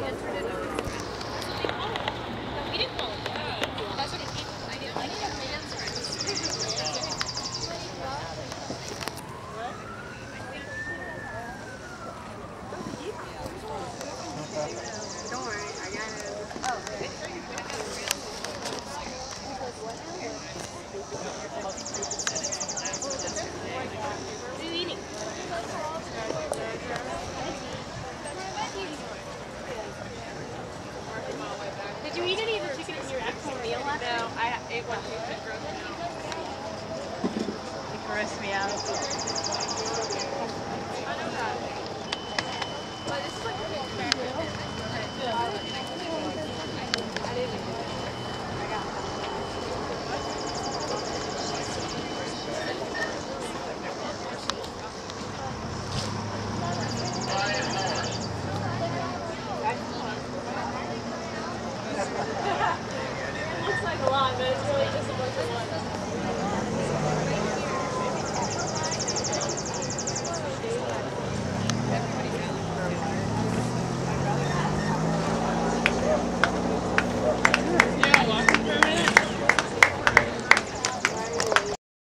Did you eat any of the chicken in your actual meal last night? No, I ate one too. It grossed me out. I know that. But this is like really fair. I didn't. I got that. It looks like a lot, but it's really just a bunch of one.